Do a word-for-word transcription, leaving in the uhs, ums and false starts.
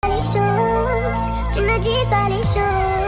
Les choses, tu ne dis pas les choses.